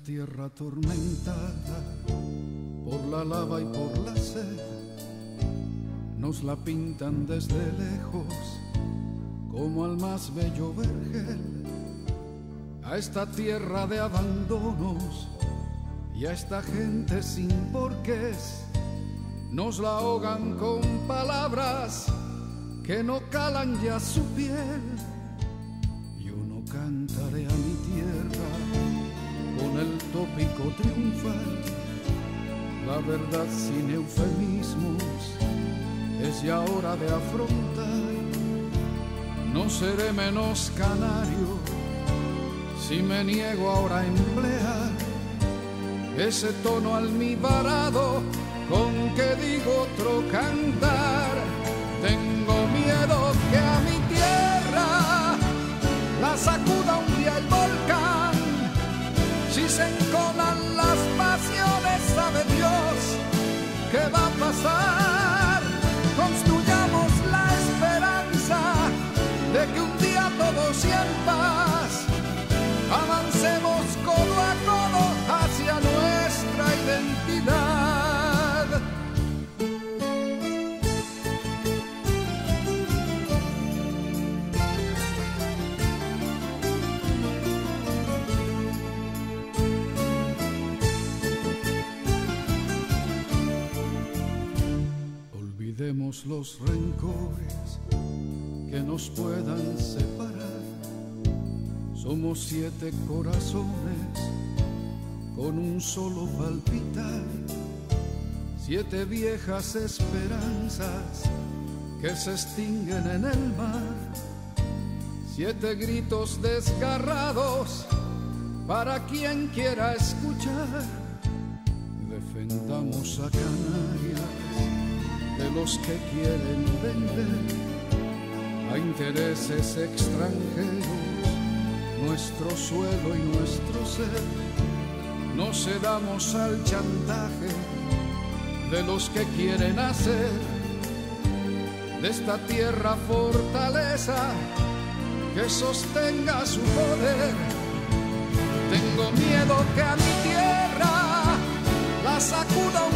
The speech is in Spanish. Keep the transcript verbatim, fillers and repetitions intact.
tierra atormentada por la lava y por la sed, nos la pintan desde lejos como al más bello vergel. A esta tierra de abandonos y a esta gente sin porqués, nos la ahogan con palabras que no calan ya su piel. Yo no cantaré a mi tierra con el tópico triunfal, la verdad sin eufemismos es ya hora de afrontar. No seré menos canario si me niego ahora a emplear ese tono almibarado con que digo otro cantar. Tengo miedo que a mi tierra la sacuda un día el volcán. Si se enconan las pasiones, sabe Dios qué va a pasar. Construyamos la esperanza de que un día todos y en paz avancemos codo a codo hacia nuestra identidad. Olvidemos los rencores que nos puedan separar. Somos siete corazones con un solo palpitar, siete viejas esperanzas que se extinguen en el mar, siete gritos desgarrados para quien quiera escuchar. Defendamos a Canarias de los que quieren vender a intereses extranjeros nuestro suelo y nuestro ser. No cedamos al chantaje de los que quieren hacer de esta tierra fortaleza que sostenga su poder. Tengo miedo que a mi tierra la sacuda